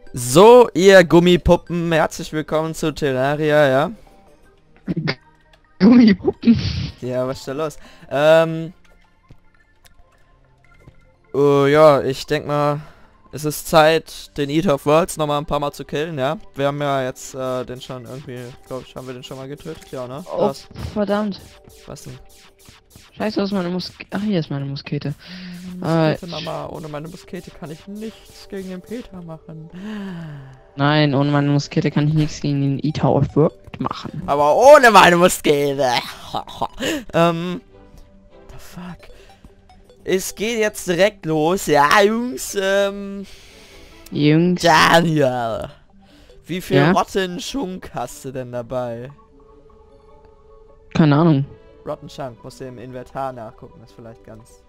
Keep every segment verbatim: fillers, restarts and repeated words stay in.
So, ihr Gummipuppen, herzlich willkommen zu Terraria, ja? Gummipuppen. Ja, was ist da los? Ähm... Oh, ja, ich denke mal, es ist Zeit, den Eater of Worlds nochmal ein paar Mal zu killen, ja? Wir haben ja jetzt äh, den schon irgendwie, glaube ich, haben wir den schon mal getötet? Ja, ne? Oh, Was? verdammt. Was denn? Scheiße, was ist meine Muskete? Ach, hier ist meine Muskete. Muskete, Äh, Mama, ohne meine Muskete kann ich nichts gegen den Peter machen. Nein, ohne meine Muskete kann ich nichts gegen den Eater of World machen. Aber ohne meine Muskete! ähm... The fuck? Es geht jetzt direkt los. Ja, Jungs, ähm... Jungs. Daniel! Wie viel Ja? Rotten Schunk hast du denn dabei? Keine Ahnung. Rotten Chunk, musst du im Inventar nachgucken, ist vielleicht ganz...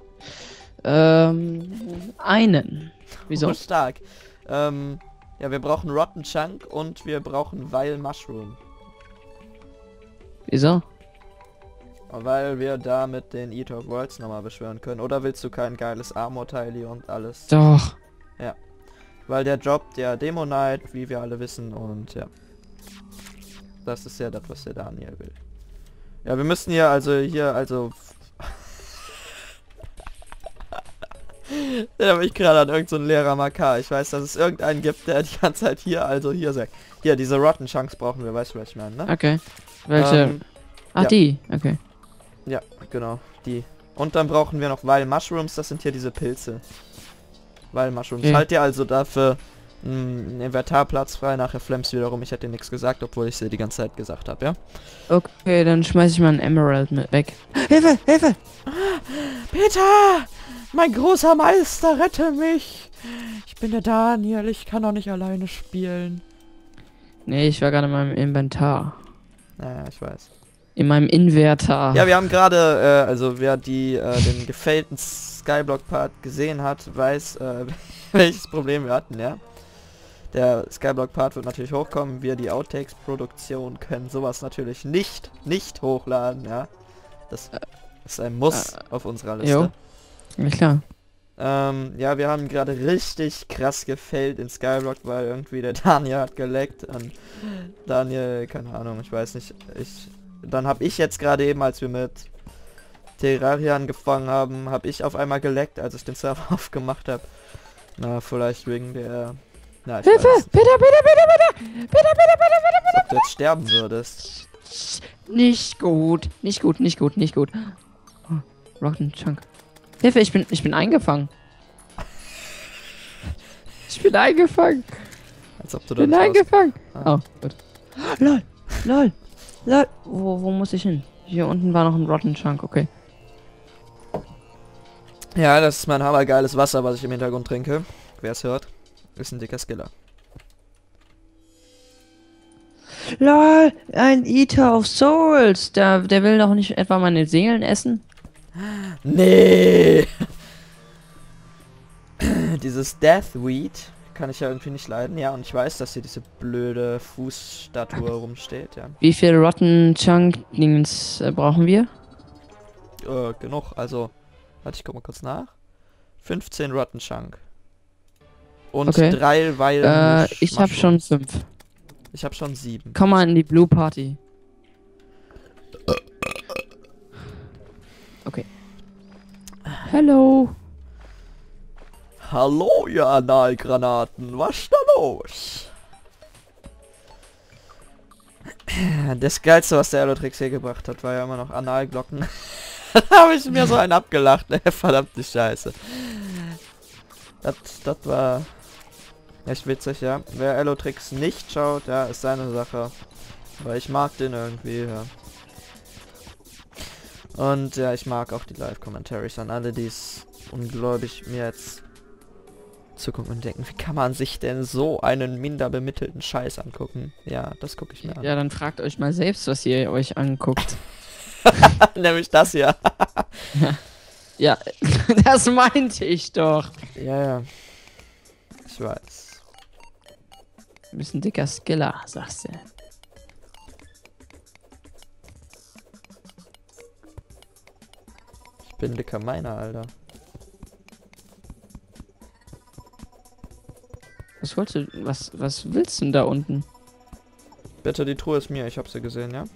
Ähm, einen. Wieso? Oh, stark. Ähm, ja, wir brauchen Rotten Chunk und wir brauchen Vile Mushroom. Wieso? Weil wir damit den Eater of Worlds nochmal beschwören können. Oder willst du kein geiles Armor-Teil hier und alles? Doch. Ja. Weil der droppt ja Demo Knight, wie wir alle wissen, und ja. Das ist ja das, was der Daniel will. Ja, wir müssen hier also hier, also... Da habe ich gerade an irgendeinen so Lehrer Makar. Ich weiß, dass es irgendeinen gibt, der die ganze Zeit hier, also hier sagt. Hier, diese Rotten Chunks brauchen wir, weißt du, was ich meine, ne? Okay. Welche? Ähm, Ach, ja. die. Okay. Ja, genau, die. Und dann brauchen wir noch Vile Mushrooms, das sind hier diese Pilze. Vile Mushrooms. Okay. Halt dir also dafür einen Inventarplatz frei, nachher Flames wiederum. Ich hätte dir nichts gesagt, obwohl ich sie die ganze Zeit gesagt habe, ja? Okay, dann schmeiß ich mal einen Emerald mit weg. Hilfe! Hilfe! Peter! Mein großer Meister, rette mich! Ich bin der Daniel, ich kann doch nicht alleine spielen. Nee, ich war gerade in meinem Inventar. Naja, ich weiß. In meinem Invertar. Ja, wir haben gerade, äh, also wer die, äh, den gefällten Skyblock-Part gesehen hat, weiß, äh, welches Problem wir hatten, ja. Der Skyblock-Part wird natürlich hochkommen. Wir, die Outtakes-Produktion, können sowas natürlich nicht, nicht hochladen, ja. Das ist ein Muss Äh, auf unserer jo. Liste. Ja, klar. Ähm, ja, wir haben gerade richtig krass gefällt in Skyblock, weil irgendwie der Daniel hat geleckt. Und Daniel, keine Ahnung, ich weiß nicht. Ich, dann habe ich jetzt gerade eben, als wir mit Terraria angefangen haben, habe ich auf einmal geleckt, als ich den Server aufgemacht habe. Na, vielleicht wegen der... Na, ich Hilfe! weiß nicht, Peter, Peter, Peter, Peter! Peter, Peter, Peter, Peter, als ob du jetzt sterben würdest. Peter! Nicht gut. Nicht gut, nicht gut, nicht gut. Oh, Rotten Chunk. Hilfe, ich bin, ich bin eingefangen. Ich bin eingefangen. Als ob du Ich da bin nicht raus... eingefangen. Ah. Oh, gut. Lol, lol, lol. Wo, wo muss ich hin? Hier unten war noch ein Rotten Chunk, okay. Ja, das ist mein hammergeiles Wasser, was ich im Hintergrund trinke. Wer es hört, ist ein dicker Skiller. Lol, ein Eater of Souls. Der, der will doch nicht etwa meine Seelen essen? Nee! Dieses Deathweed kann ich ja irgendwie nicht leiden. Ja, und ich weiß, dass hier diese blöde Fußstatue rumsteht, ja. Wie viel Rotten Chunk Dings äh, brauchen wir? Äh, genug, also... Warte, ich guck mal kurz nach. fünfzehn Rotten Chunk. Und Okay. drei Weil... Äh, ich habe schon fünf. Ich habe schon sieben. Komm mal in die Blue Party. Okay. Hallo. Hallo, ihr Analgranaten. Was ist da los? Das Geilste, was der Allotrix hier gebracht hat, war ja immer noch Analglocken. Da habe ich mir so einen abgelacht. Verdammte Scheiße. Das, das war echt witzig, ja. Wer Allotrix nicht schaut, ja, ist seine Sache. Aber ich mag den irgendwie, ja. Und ja, ich mag auch die Live-Commentaries an alle, die es ungläubig mir jetzt zugucken und denken, wie kann man sich denn so einen minder bemittelten Scheiß angucken? Ja, das gucke ich mir an. Ja, dann fragt euch mal selbst, was ihr euch anguckt. Nämlich das hier. Ja, das meinte ich doch. Ja, ja. Ich weiß. Du bist ein dicker Skiller, sagst du. Ich bin dicker Miner, Alter. Was wolltest du, was, was willst du denn da unten? Bitte, die Truhe ist mir, ich hab sie gesehen, ja?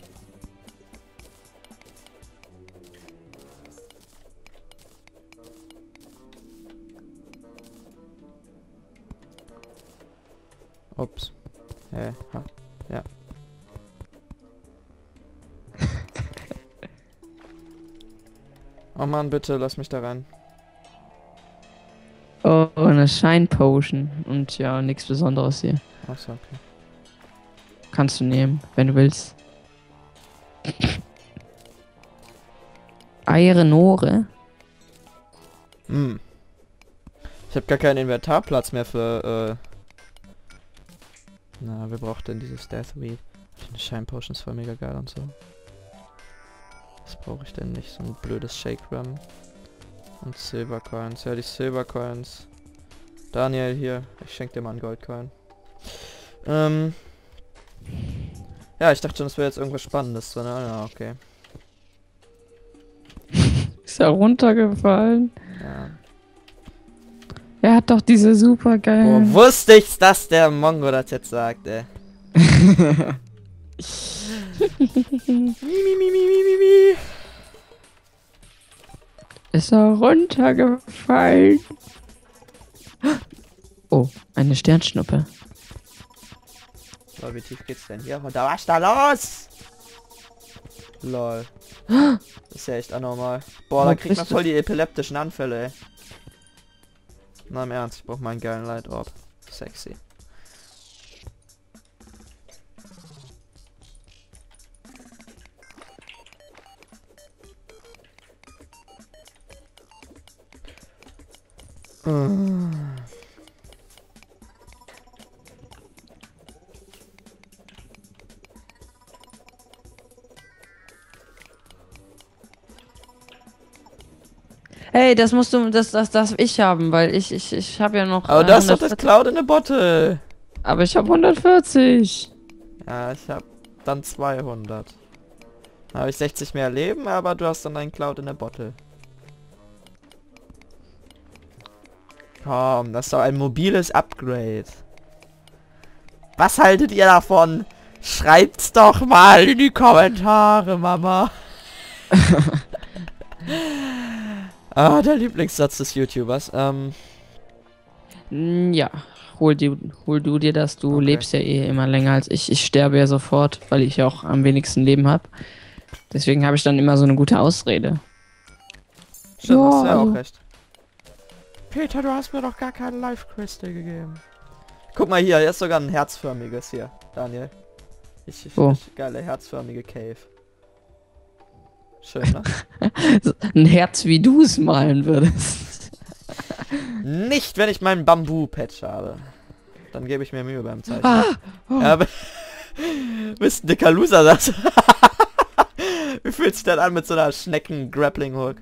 Ups. Hä? Ha. Ja. Oh Mann, bitte, lass mich da rein. Oh, eine Shine Potion. Und ja, nichts Besonderes hier. Achso, okay. Kannst du nehmen, wenn du willst. Eirenore? Hm. Ich habe gar keinen Inventarplatz mehr für, äh... Na, wer braucht denn dieses Death Weed? Eine Shine Potion ist voll mega geil und so. Was brauche ich denn nicht? So ein blödes Shake Rum. Und Silver Coins. Ja, die Silver Coins. Daniel, hier. Ich schenke dir mal einen Goldcoin. Ähm... Ja, ich dachte schon, es wäre jetzt irgendwas Spannendes drin. Ja, okay. Ist er runtergefallen? Ja. Er hat doch diese super geilen... Oh, wusste ich, dass der Mongo das jetzt sagt, ey. mi, mi, mi, mi, mi, mi. Ist er runtergefallen? Oh, eine Sternschnuppe. So, wie tief geht's denn hier? Und da was da los? Lol. Das ist ja echt anormal. Boah, Wo da kriegt man bist du? voll die epileptischen Anfälle, ey. Na im Ernst, ich brauch mal einen geilen Light Orb. Sexy. Mm. Hey, das musst du, das, das darf ich haben, weil ich, ich, ich habe ja noch. Aber äh, das ist doch das hundertvierzig Cloud in a Bottle. Aber ich habe hundertvierzig. Ja, ich hab dann zweihundert. Dann habe ich sechzig mehr Leben, aber du hast dann einen Cloud in a Bottle. Komm, das ist doch ein mobiles Upgrade. Was haltet ihr davon? Schreibt's doch mal in die Kommentare, Mama. Ah, der Lieblingssatz des YouTubers. Ähm, Mm, Ja, hol, die, hol du dir das, du Okay. lebst ja eh immer länger als ich. Ich sterbe ja sofort, weil ich ja auch am wenigsten Leben habe. Deswegen habe ich dann immer so eine gute Ausrede. stimmt, Ja, hast du ja also- auch recht. Peter, du hast mir doch gar keine Life Crystal gegeben. Guck mal hier, hier ist sogar ein herzförmiges hier, Daniel. Ich, ich, Wo? ich geile herzförmige Cave. Schön, ne? So, ein Herz, wie du es malen würdest. Nicht, wenn ich meinen Bambu-Patch habe. Dann gebe ich mir Mühe beim Zeichnen. Ah, oh. Ja, aber bist ein dicker Loser, das. Wie fühlt sich das an mit so einer Schnecken-Grappling-Hook?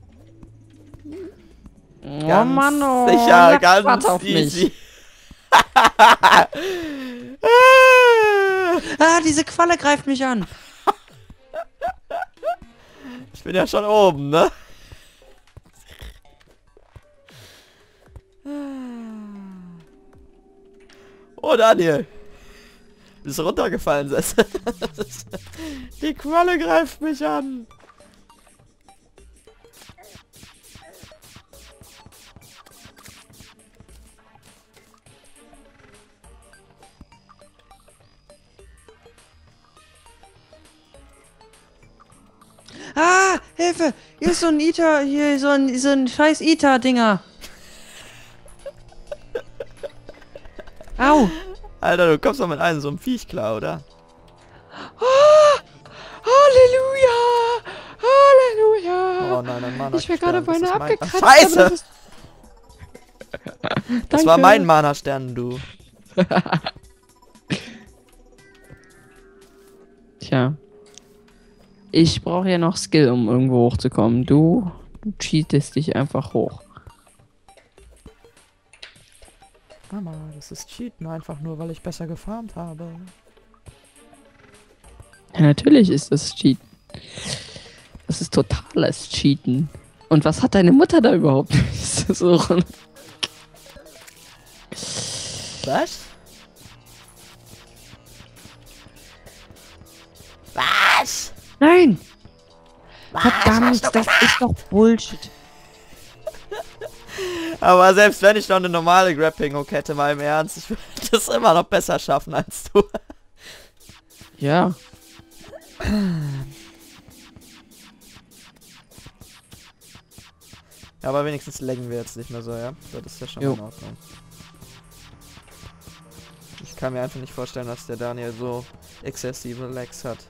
Oh Ganz Mann, oh, sicher, jetzt ganz warte auf easy. mich. Ah, diese Qualle greift mich an. Ich bin ja schon oben, ne? Oh, Daniel. Du bist runtergefallen, Sessel. Die Qualle greift mich an. Ah, Hilfe! Hier ist so ein Ita, hier so ein, so ein scheiß Ita-Dinger. Au! Alter, du kommst doch mit einem so einem Viech klar, oder? Ah, Halleluja! Halleluja! Oh nein, ein Mana. Ich wäre gerade Stern, das beinahe ist mein- abgekratzt. Ach, Scheiße! aber Das, ist... Das war Danke. mein Mana-Stern, du. Tja. Ich brauche ja noch Skill, um irgendwo hochzukommen. Du, du cheatest dich einfach hoch. Mama, das ist Cheaten, einfach nur, weil ich besser gefarmt habe. Ja, natürlich ist das Cheaten. Das ist totales Cheaten. Und was hat deine Mutter da überhaupt? Ist das so? Was? Was? Nein! Was? Verdammt, das ist doch Bullshit. Aber selbst wenn ich noch eine normale Grappling Hook hätte, mal im Ernst, ich würde das immer noch besser schaffen als du. Ja. Ja, aber wenigstens laggen wir jetzt nicht mehr so, ja? Das ist ja schon Jo. in Ordnung. Ich kann mir einfach nicht vorstellen, dass der Daniel so exzessive Lags hat.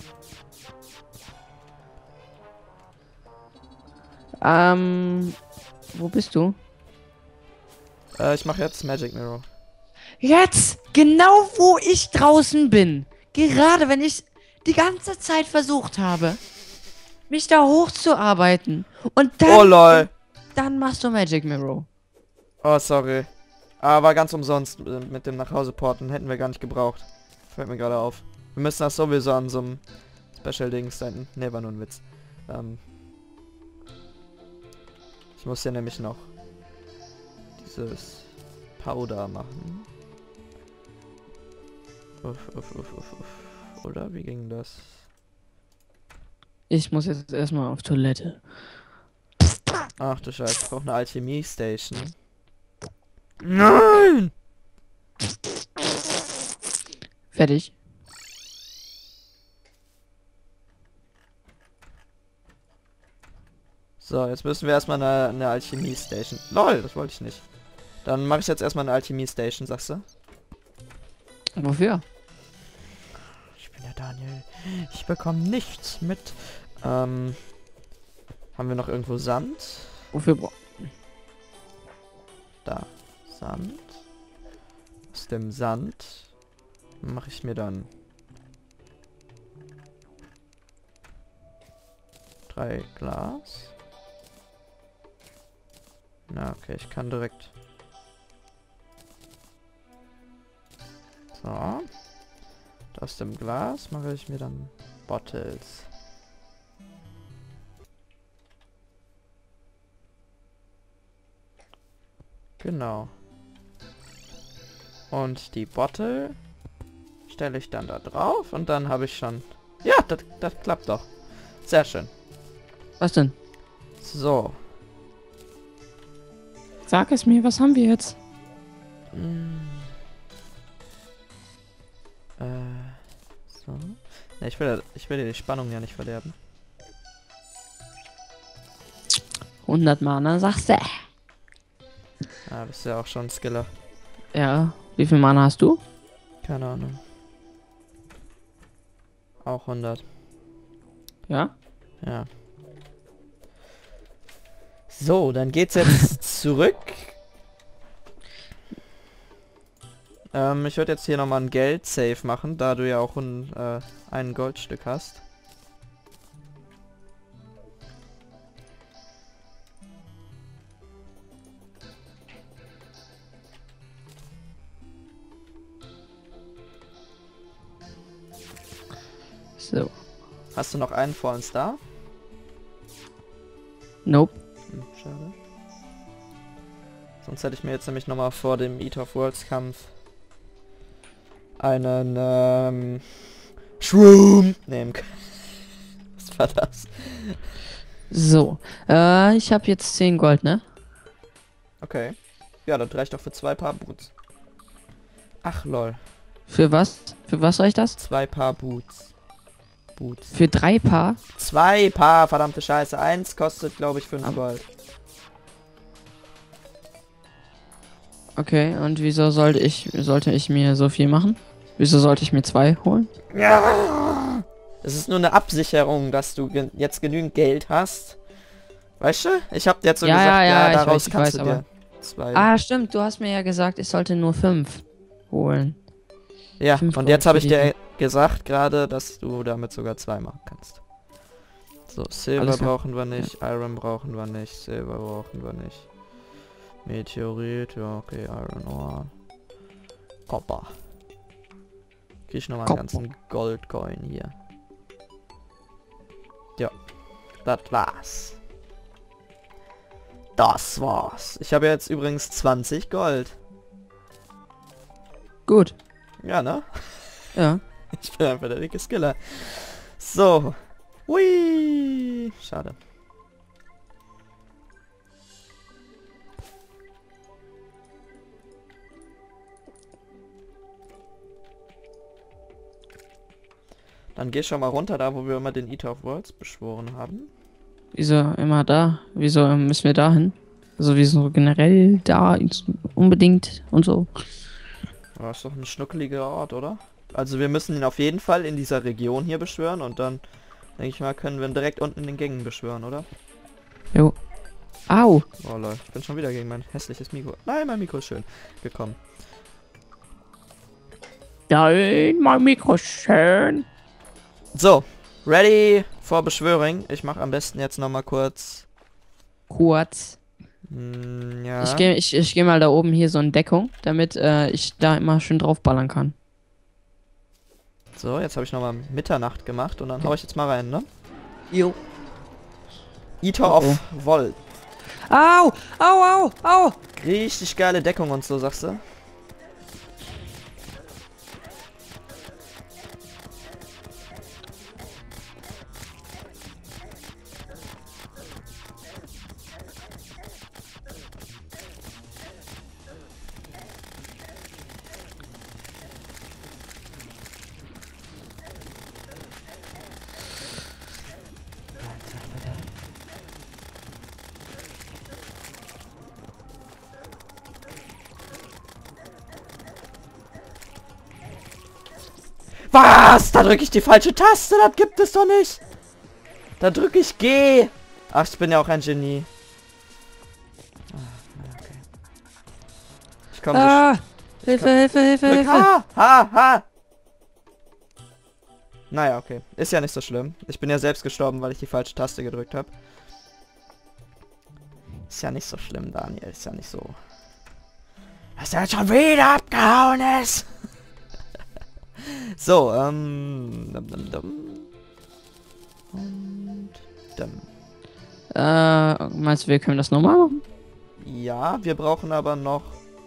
Ähm, wo bist du? Äh, ich mache jetzt Magic Mirror. Jetzt! Genau wo ich draußen bin. Gerade wenn ich die ganze Zeit versucht habe, mich da hochzuarbeiten. Und dann, Oh lol. dann machst du Magic Mirror. Oh, sorry. Aber ganz umsonst äh, mit dem Nachhauseporten hätten wir gar nicht gebraucht. Fällt mir gerade auf. Wir müssen das sowieso an so einem Special-Dings sein. Ne, war nur ein Witz. Ähm ich muss ja nämlich noch dieses Powder machen. Uff, uff, uff, uff, uff. Oder wie ging das? Ich muss jetzt erstmal auf Toilette. Ach du Scheiße, ich brauche eine Alchemie-Station. Nein! Fertig. So, jetzt müssen wir erstmal eine, eine Alchemie-Station. Lol, das wollte ich nicht. Dann mache ich jetzt erstmal eine Alchemie-Station, sagst du? Wofür? Ich bin der Daniel. Ich bekomme nichts mit. Ähm, haben wir noch irgendwo Sand? Wofür? bra- Da. Sand. Aus dem Sand mache ich mir dann drei Glas. Na, okay, ich kann direkt. So. Aus dem Glas mache ich mir dann Bottles. Genau. Und die Bottle stelle ich dann da drauf und dann habe ich schon... Ja, das, das klappt doch. Sehr schön. Was denn? So. Sag es mir, was haben wir jetzt? Mm. Äh, so. Ne, ich will, ich will dir die Spannung ja nicht verderben. hundert Mana, sagst du? Ah, bist ja auch schon Skiller. Ja. Wie viel Mana hast du? Keine Ahnung. Auch hundert. Ja. Ja. So, dann geht's jetzt zurück. Ähm, ich würde jetzt hier nochmal ein Geld-Save machen, da du ja auch ein, äh, ein Goldstück hast. So. Hast du noch einen vor uns da? Nope. Hm, schade. Sonst hätte ich mir jetzt nämlich nochmal vor dem Eat of Worlds Kampf einen ähm, Shroom nehmen können. Was war das? So. Äh, ich habe jetzt zehn Gold, ne? Okay. Ja, das reicht doch für zwei Paar Boots. Ach lol. Für was? Für was soll ich das? Zwei Paar Boots. Boots. Für drei Paar? Zwei Paar, verdammte Scheiße. Eins kostet, glaube ich, fünf Am- Gold. Okay, und wieso sollte ich sollte ich mir so viel machen? Wieso sollte ich mir zwei holen? Ja. Es ist nur eine Absicherung, dass du gen jetzt genügend Geld hast. Weißt du? Ich hab jetzt so Ja, gesagt, ja, ja, ja, ich daraus weiß, ich kannst weiß, du dir aber- zwei. Ah, stimmt, du hast mir ja gesagt, ich sollte nur fünf holen. ja, fünf und Gold jetzt habe für ich dir die- gesagt gerade, dass du damit sogar zwei machen kannst. So, Silber Alles klar. brauchen wir nicht, Iron brauchen wir nicht, Silber brauchen wir nicht. Meteorit, ja, okay, Iron Ore. Copper. Krieg ich nochmal einen Copper. ganzen Goldcoin hier. Ja, das war's. Das war's. Ich habe jetzt übrigens zwanzig Gold. gut. Ja, ne? Ja. Ich bin einfach der dicke Skiller. So. Hui. Schade. Dann geh schon mal runter, da wo wir immer den Eater of Worlds beschworen haben. Wieso immer da? Wieso müssen wir da hin? Also wieso generell da unbedingt und so? Das ist doch ein schnuckeliger Ort, oder? Also wir müssen ihn auf jeden Fall in dieser Region hier beschwören und dann, denke ich mal, können wir ihn direkt unten in den Gängen beschwören, oder? Jo. Au! Oh Leute, ich bin schon wieder gegen mein hässliches Mikro. Nein, mein Mikro ist schön gekommen. Nein, mein Mikro ist schön. So, ready for Beschwöring. Ich mache am besten jetzt noch mal kurz... Kurz. Hm, ja. Ich gehe ich, ich geh mal da oben hier so in Deckung, damit äh, ich da immer schön draufballern kann. So, jetzt habe ich noch mal Mitternacht gemacht und dann hau ich jetzt mal rein, ne? Jo. Eater Oh, of Volt. Au! Au, au, au! Richtig geile Deckung und so, sagst du? Was? Da drücke ich die falsche Taste, das gibt es doch nicht. Da drücke ich G. Ach, ich bin ja auch ein Genie. Ah, okay. Ich komme Ah! Hilfe, Hilfe, Hilfe, Drück Hilfe! Ha, ha, ha. Naja, okay. Ist ja nicht so schlimm. Ich bin ja selbst gestorben, weil ich die falsche Taste gedrückt habe. Ist ja nicht so schlimm, Daniel. Ist ja nicht so. Dass er jetzt schon wieder abgehauen ist. So, ähm... Dum, dum, dum. Und... Dum. Äh, meinst du, wir können das nochmal machen? Ja, wir brauchen aber noch...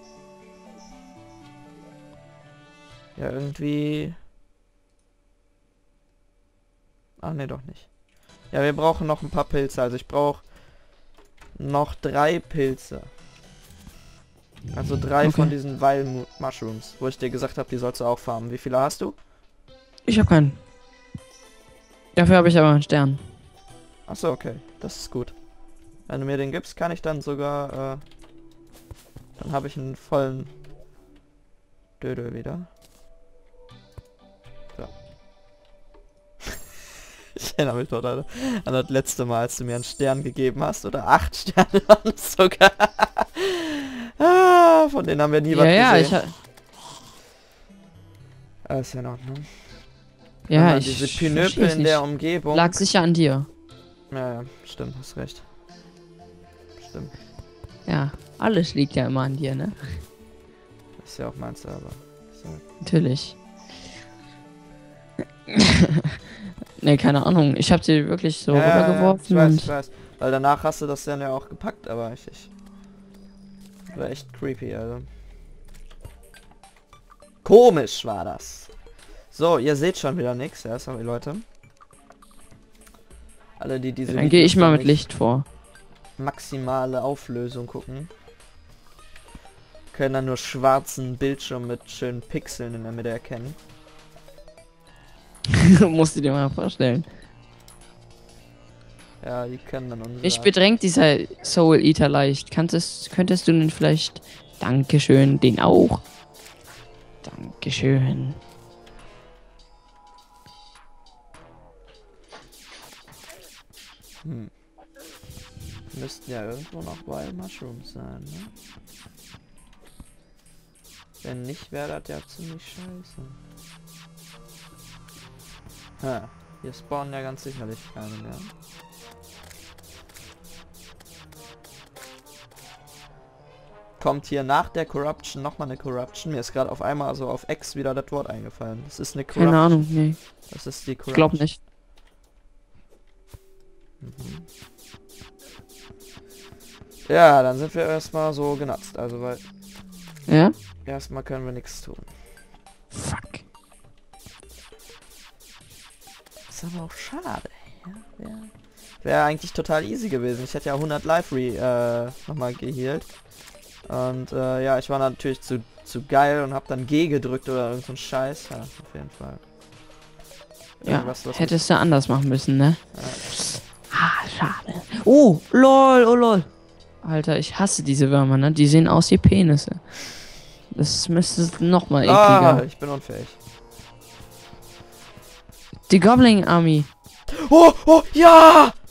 Ja, irgendwie... Ach, ne, doch nicht. Ja, wir brauchen noch ein paar Pilze. Also ich brauche noch drei Pilze. Also drei Okay. von diesen Vile Mushrooms, wo ich dir gesagt habe, die sollst du auch farmen. Wie viele hast du? Ich habe keinen. Dafür habe ich aber einen Stern. Achso, okay. Das ist gut. Wenn du mir den gibst, kann ich dann sogar... Äh, dann habe ich einen vollen... Dödö wieder. So. Ich erinnere mich noch an, an das letzte Mal, als du mir einen Stern gegeben hast. Oder acht Sterne waren es sogar. Ah, von denen haben wir nie Ja, was ja, ich gesehen. ha Alles in Ordnung. Wenn Ja, man ich diese versteh's Pinöpel in nicht. der Umgebung... Lag sicher an dir. Ja, ja, stimmt, hast recht. Stimmt. Ja, alles liegt ja immer an dir, ne? Ist ja auch mein Server. So. Natürlich. Ne, keine Ahnung. Ich hab sie wirklich so Ja, ja, ja, rübergeworfen ich weiß, und... ich weiß. Weil danach hast du das dann ja auch gepackt, aber ich... ich war echt creepy, also. Komisch war das. So, ihr seht schon wieder nichts, ja, sorry Leute. Alle, die diese Dann gehe ich Videos mal noch mit nicht Licht vor. maximale Auflösung gucken, können dann nur schwarzen Bildschirm mit schönen Pixeln in der Mitte erkennen. Musst du dir mal vorstellen. Ja, die können dann unser... Mich bedrängt dieser Soul Eater leicht. Könntest, könntest du denn vielleicht... Dankeschön, den auch. Dankeschön. Hm. Müssten ja irgendwo noch Wild Mushrooms sein, ne? Wenn nicht, wäre das ja ziemlich scheiße. Ha, hier spawnen ja ganz sicherlich keine mehr. Kommt hier nach der Corruption nochmal eine Corruption? Mir ist gerade auf einmal so auf X wieder das Wort eingefallen. Das ist eine Corruption. Keine Ahnung, nee. Das ist die Corruption. Ich glaub nicht. Mhm. Ja, dann sind wir erstmal so genatzt. Also, weil Ja? erstmal können wir nichts tun. ist aber auch schade. Ja, ja. Wäre eigentlich total easy gewesen. Ich hätte ja hundert Life Re äh, nochmal geheilt. Und äh, ja, ich war natürlich zu, zu geil und habe dann G gedrückt oder irgend so ein Scheiß. Ja, auf jeden Fall. Irgendwas, ja, hättest du anders machen müssen, ne? Ja. Ah, schade. Oh, lol, oh lol. Alter, ich hasse diese Würmer, ne? Die sehen aus wie Penisse. Das müsste noch mal ekliger. Ah, ich bin unfähig. Die Goblin Army. Oh, oh, ja!